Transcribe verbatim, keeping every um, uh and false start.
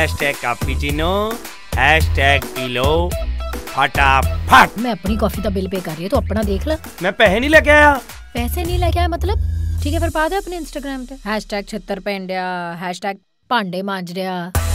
Hashtag cappuccino, hashtag पी लो फटाफट। मैं अपनी कॉफी का बिल पे कर रही है, तो अपना देख ला। मैं पैसे नहीं लेके आया। पैसे नहीं लेके आया मतलब? ठीक है फिर पा दे अपने इंस्टाग्राम पे हैशटैग छित्तर पेंडिया, हैशटैग भांडे मांज रहा।